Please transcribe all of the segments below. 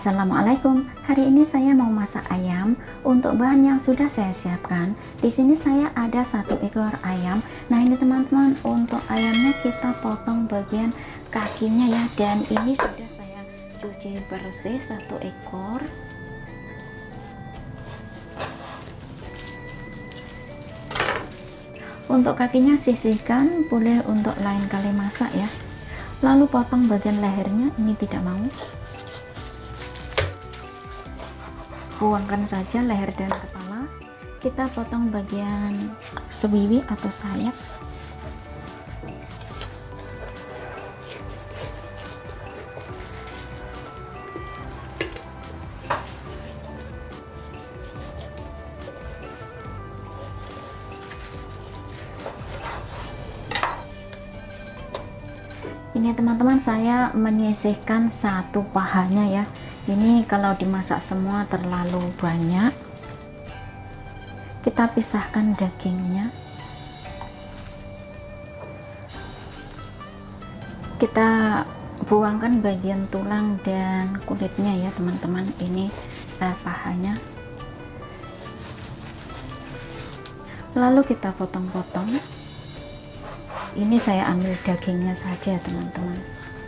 Assalamualaikum. Hari ini saya mau masak ayam. Untuk bahan yang sudah saya siapkan, di sini saya ada 1 ekor ayam. Nah, ini teman-teman, untuk ayamnya kita potong bagian kakinya ya. Dan ini sudah saya cuci bersih 1 ekor. Untuk kakinya sisihkan, boleh untuk lain kali masak ya. Lalu potong bagian lehernya, ini tidak mau. Buangkan saja leher dan kepala. Kita potong bagian sewiwi atau sayap. Ini teman-teman, saya menyisihkan 1 pahanya ya. Ini kalau dimasak semua terlalu banyak, kita pisahkan dagingnya. Kita buangkan bagian tulang dan kulitnya ya teman-teman. Ini pahanya. Lalu kita potong-potong. Ini saya ambil dagingnya saja teman-teman.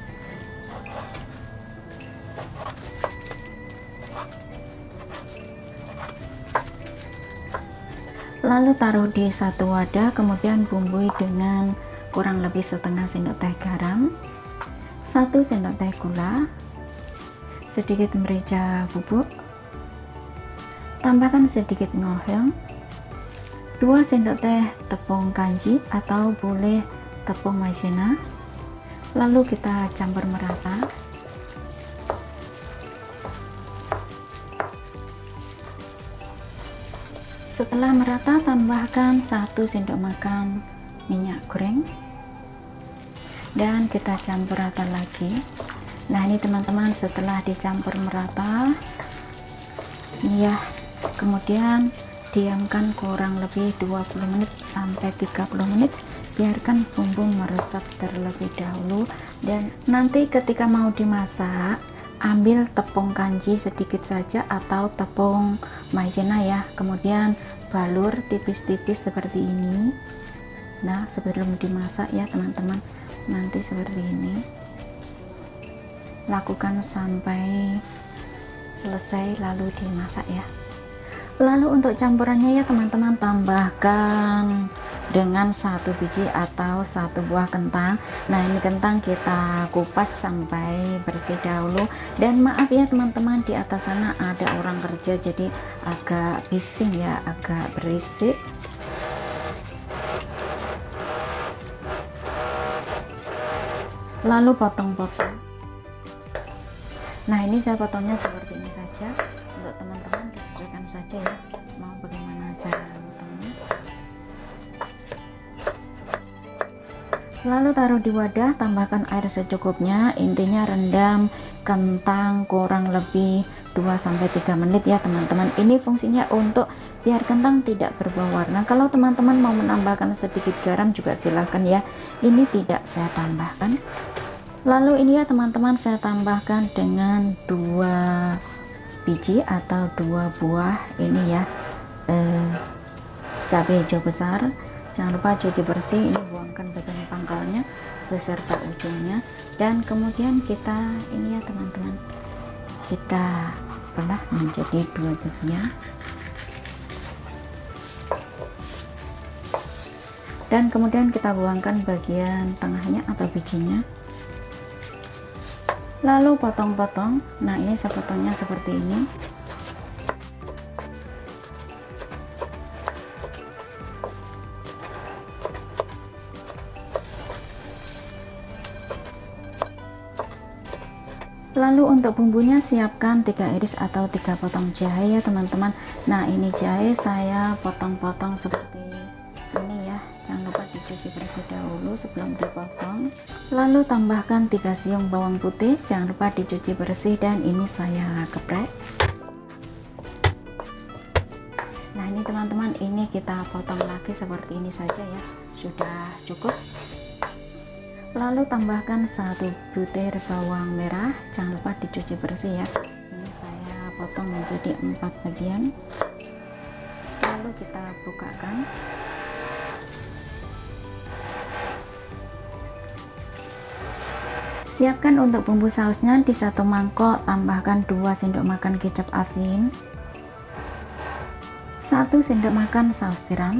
Lalu taruh di 1 wadah, kemudian bumbui dengan kurang lebih setengah sendok teh garam, 1 sendok teh gula, sedikit merica bubuk, tambahkan sedikit ngoheng, 2 sendok teh tepung kanji atau boleh tepung maizena. Lalu kita campur merata. Setelah merata, tambahkan 1 sendok makan minyak goreng dan kita campur rata lagi. Nah, ini teman-teman, setelah dicampur merata ini ya, kemudian diamkan kurang lebih 20 menit sampai 30 menit. Biarkan bumbu meresap terlebih dahulu, dan nanti ketika mau dimasak, ambil tepung kanji sedikit saja atau tepung maizena ya, kemudian balur tipis-tipis seperti ini. Nah, sebelum dimasak ya teman-teman, nanti seperti ini. Lakukan sampai selesai lalu dimasak ya. Lalu untuk campurannya ya teman-teman, tambahkan dengan 1 biji atau 1 buah kentang. Nah, ini kentang kita kupas sampai bersih dahulu. Dan maaf ya teman-teman, di atas sana ada orang kerja jadi agak bising ya, agak berisik. Lalu potong-potong. Nah, ini saya potongnya seperti ini saja. Untuk teman-teman disesuaikan saja ya, mau bagaimana cara potongnya. Lalu taruh di wadah, tambahkan air secukupnya. Intinya rendam kentang kurang lebih 2-3 menit ya teman-teman. Ini fungsinya untuk biar kentang tidak berbau warna. Kalau teman-teman mau menambahkan sedikit garam juga silahkan ya, ini tidak saya tambahkan. Lalu ini ya teman-teman, saya tambahkan dengan 2 biji atau 2 buah ini ya, cabai hijau besar. Jangan lupa cuci bersih, ini buangkan bagian pangkalnya beserta ujungnya. Dan kemudian kita ini ya teman-teman, kita belah menjadi 2 bagian. Dan kemudian kita buangkan bagian tengahnya atau bijinya. Lalu potong-potong. Nah, ini saya potongnya seperti ini. Lalu untuk bumbunya siapkan 3 iris atau 3 potong jahe ya teman-teman. Nah, ini jahe saya potong-potong seperti ini ya. Jangan lupa dicuci bersih dahulu sebelum dipotong. Lalu tambahkan 3 siung bawang putih, jangan lupa dicuci bersih dan ini saya geprek. Nah, ini teman-teman, ini kita potong lagi seperti ini saja ya, sudah cukup. Lalu tambahkan 1 butir bawang merah, jangan lupa dicuci bersih ya. Ini potong menjadi 4 bagian, lalu kita bukakan. Siapkan untuk bumbu sausnya. Di satu mangkok tambahkan 2 sendok makan kecap asin, 1 sendok makan saus tiram,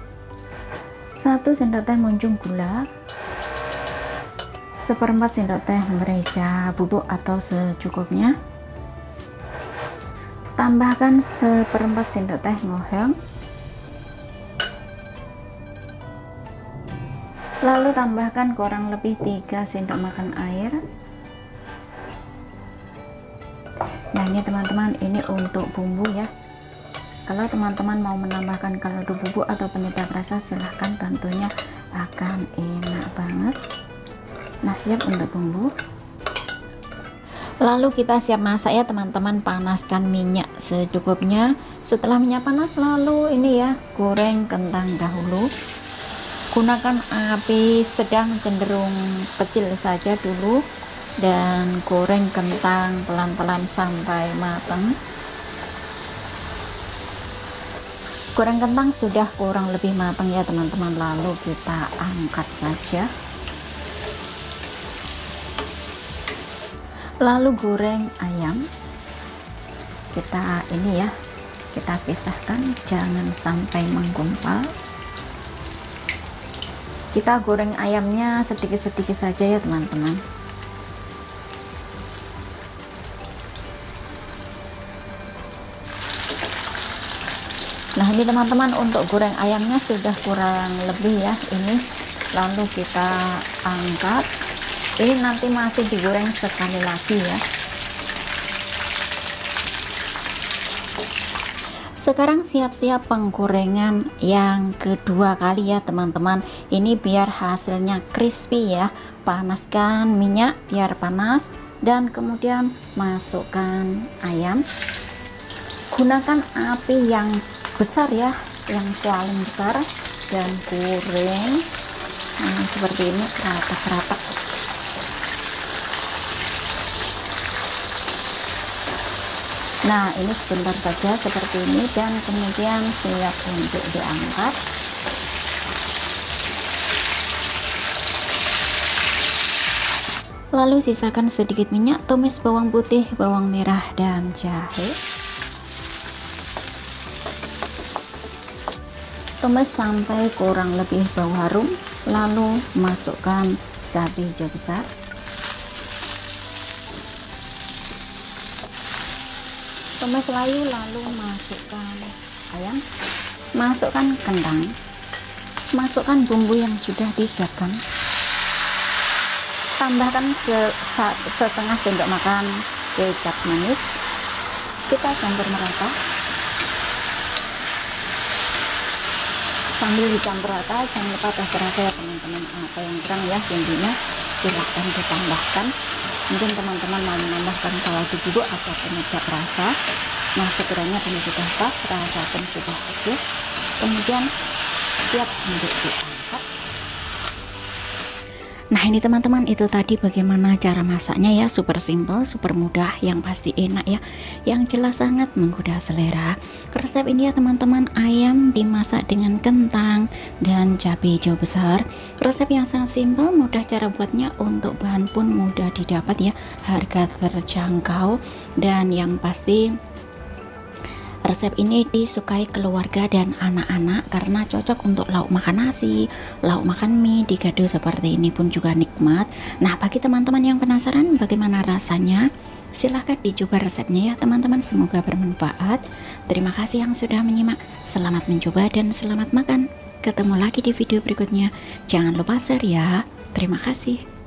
1 sendok teh muncung gula, 1/4 sendok teh merica bubuk atau secukupnya, tambahkan 1/4 sendok teh ngoheng, lalu tambahkan kurang lebih 3 sendok makan air. Nah ini teman-teman, ini untuk bumbu ya. Kalau teman-teman mau menambahkan kaldu bubuk atau penyedap rasa, silahkan, tentunya akan enak banget. Nah siap untuk bumbu, lalu kita siap masak ya teman-teman. Panaskan minyak secukupnya. Setelah minyak panas, lalu ini ya, goreng kentang dahulu. Gunakan api sedang cenderung kecil saja dulu, dan goreng kentang pelan-pelan sampai matang. Goreng kentang sudah kurang lebih matang ya teman-teman, lalu kita angkat saja. Lalu goreng ayam. Kita ini ya, kita pisahkan, jangan sampai menggumpal. Kita goreng ayamnya sedikit-sedikit saja ya teman-teman. Nah ini teman-teman, untuk goreng ayamnya sudah kurang lebih ya ini. Lalu kita angkat. Ini nanti masih digoreng sekali lagi ya. Sekarang siap-siap penggorengan yang kedua kali ya teman-teman. Ini biar hasilnya crispy ya. Panaskan minyak biar panas, dan kemudian masukkan ayam. Gunakan api yang besar ya, yang paling besar, dan goreng seperti ini, rata-rata. Nah ini sebentar saja seperti ini, dan kemudian siap untuk diangkat. Lalu sisakan sedikit minyak, tumis bawang putih, bawang merah, dan jahe. Tumis sampai kurang lebih bau harum, lalu masukkan cabai hijau besar. Tumis layu, lalu masukkan ayam, masukkan kentang, masukkan bumbu yang sudah disiapkan, tambahkan setengah sendok makan kecap manis. Kita campur merata. Sambil dicampur rata, jangan lupa tes rasa ya teman-teman, apa yang kurang ya bumbunya silahkan ditambahkan. Mungkin teman-teman mau menambahkan kaldu bubuk atau penyedap rasa. Nah sekiranya bumbu sudah pas, rasa pun sudah oke, kemudian siap untuk diangkat. Nah ini teman-teman, itu tadi bagaimana cara masaknya ya. Super simple, super mudah, yang pasti enak ya, yang jelas sangat menggoda selera. Resep ini ya teman-teman, ayam dimasak dengan kentang dan cabai hijau besar. Resep yang sangat simple, mudah cara buatnya, untuk bahan pun mudah didapat ya, harga terjangkau, dan yang pasti resep ini disukai keluarga dan anak-anak karena cocok untuk lauk makan nasi, lauk makan mie, digado seperti ini pun juga nikmat. Nah bagi teman-teman yang penasaran bagaimana rasanya, silahkan dicoba resepnya ya teman-teman, semoga bermanfaat. Terima kasih yang sudah menyimak, selamat mencoba dan selamat makan. Ketemu lagi di video berikutnya, jangan lupa share ya. Terima kasih.